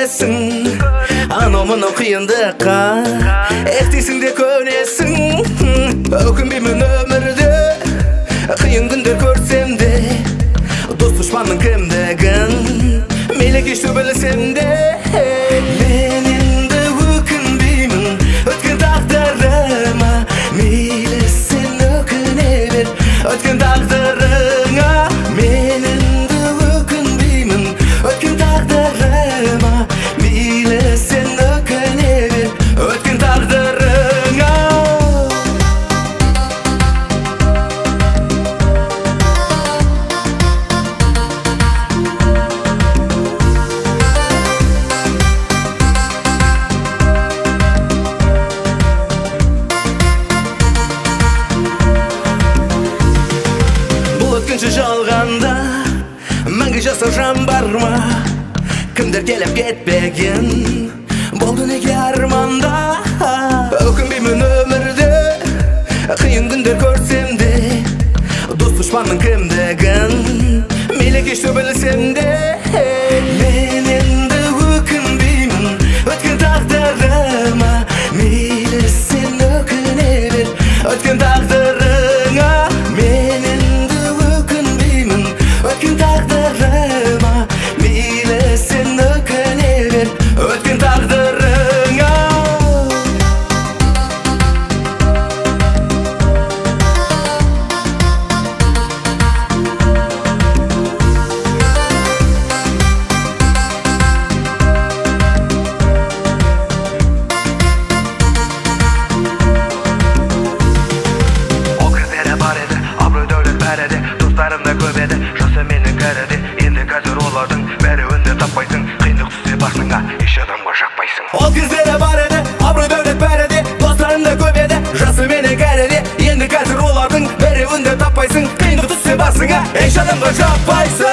көресің, анау мынау қиындыққа ертесіңде көнесің. Өкінбеймін өмірде қиын күндер көрсем де, дос дұшпанның кімдігін мейлі кешті білсем де. Мен енді өкінбеймін өткен тағдырыма, мейлі сен өкіне бер өткен тағдырыңа. Мен енді өкінбеймін өткен тағдырыма, мейлі сен өкіне бер өткен тағдырыңа. Өткінші жалғанда мәңгі жасар жан бар ма? Кімдер келіп кетпеген болды неге арманда? Өкінбеймін өмірде қиын күндер көрсем де, дос дұшпанның кімдігін мейлі кешті білсем де. Мен енді өкінбеймін өткен тағдырыма, мейлі сен өкіне бер өткен тағдырыңа. Мен өткен тағдырыма, мейлі сен өкіне бер өткен тағдырыңа. Ол кездері бар еді, абырой дәулет бәрі де, достарым да көп еді, жасы менің кәрі де. Енді қазір олардың бәрін де таппайсың, қиындық түссе басыңа, еш адамға жақпайсың. Ол кездері бар еді, абырой дәулет бәрі де, достарым да көп еді, жасы менің кәрі де. Енді қазір олардың бәрін де таппайсың, қиындық түссе басыңа, еш адамға жақпайсың.